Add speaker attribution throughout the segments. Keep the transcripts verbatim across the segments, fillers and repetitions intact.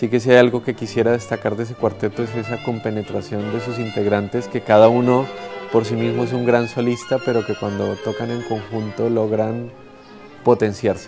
Speaker 1: Así que si hay algo que quisiera destacar de ese cuarteto es esa compenetración de sus integrantes, que cada uno por sí mismo es un gran solista, pero que cuando tocan en conjunto logran potenciarse.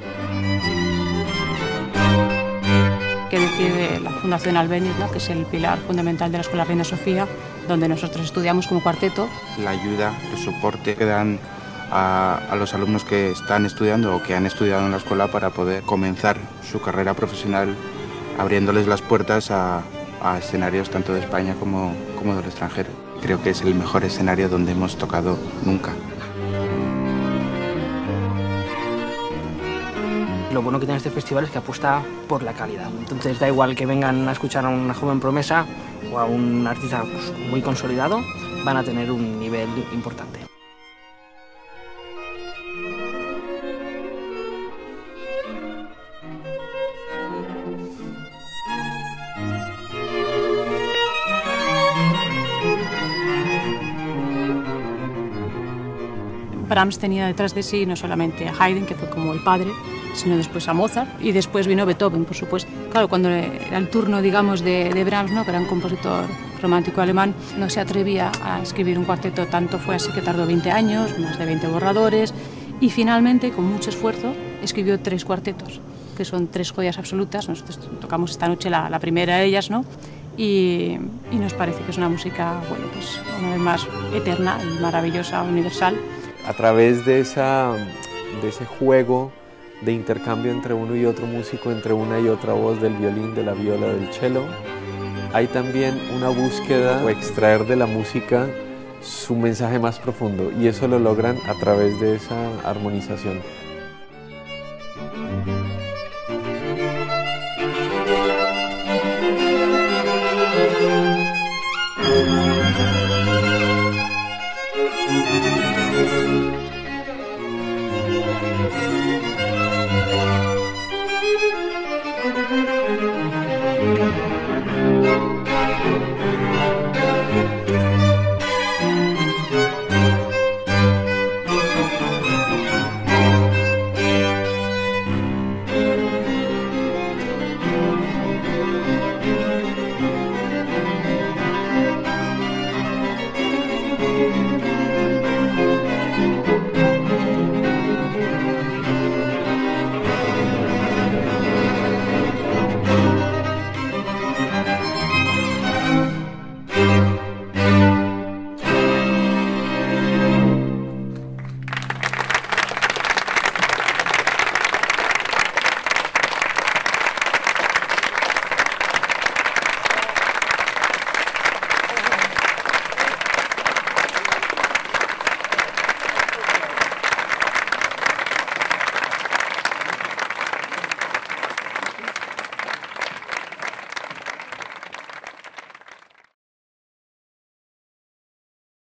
Speaker 2: ¿Qué decir de la Fundación Albéniz, ¿no?, que es el pilar fundamental de la Escuela Reina Sofía, donde nosotros estudiamos como cuarteto?
Speaker 3: La ayuda, el soporte que dan a, a los alumnos que están estudiando o que han estudiado en la escuela para poder comenzar su carrera profesional, abriéndoles las puertas a, a escenarios tanto de España como, como del extranjero. Creo que es el mejor escenario donde hemos tocado nunca.
Speaker 4: Lo bueno que tiene este festival es que apuesta por la calidad. Entonces da igual que vengan a escuchar a una joven promesa o a un artista pues, muy consolidado, van a tener un nivel importante.
Speaker 2: Brahms tenía detrás de sí no solamente a Haydn, que fue como el padre, sino después a Mozart, y después vino Beethoven, por supuesto. Claro, cuando era el turno, digamos, de, de Brahms, ¿no?, que era un compositor romántico alemán, no se atrevía a escribir un cuarteto, tanto fue así que tardó veinte años, más de veinte borradores, y finalmente, con mucho esfuerzo, escribió tres cuartetos, que son tres joyas absolutas. Nosotros tocamos esta noche la, la primera de ellas, ¿no?, y, y nos parece que es una música, bueno, pues una vez más eterna y maravillosa, universal.
Speaker 1: A través de, esa, de ese juego de intercambio entre uno y otro músico, entre una y otra voz del violín, de la viola, del cello, hay también una búsqueda o extraer de la música su mensaje más profundo, y eso lo logran a través de esa armonización.